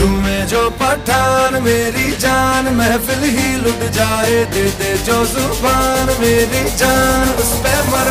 झूमे जो पठान मेरी जान, महफिल ही लुट जाए, दे दे जो जुबान मेरी जान, उस पे